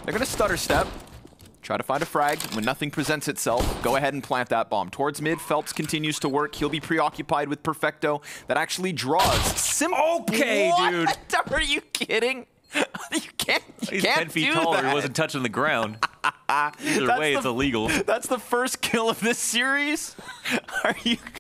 They're going to stutter step. Try to find a frag. When nothing presents itself, go ahead and plant that bomb. Towards mid, Phelps continues to work. He'll be preoccupied with Perfecto. That actually draws. Okay, dude. Are you kidding? You can't He's 10 feet taller. He wasn't touching the ground. Either way, it's illegal. That's the first kill of this series. Are you